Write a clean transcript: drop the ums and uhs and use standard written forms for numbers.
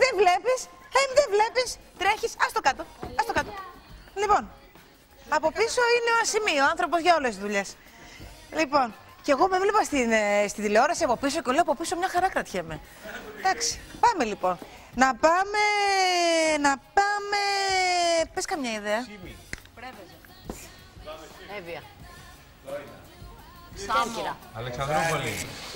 Δεν βλέπεις, δεν βλέπεις, τρέχεις, ας το κάτω, ας το κάτω. Λοιπόν, από πίσω είναι ο Ασημί, ο άνθρωπος για όλες τις δουλειές. Λοιπόν, και εγώ με έβλεπα στην τηλεόραση από πίσω και λέω από πίσω μια χαρά κρατιέμαι. Εντάξει, πάμε λοιπόν. Να πάμε, πες καμιά ιδέα. Πρέβεζε. Εύβοια. Σάμο. Αλεξανδρούπολη.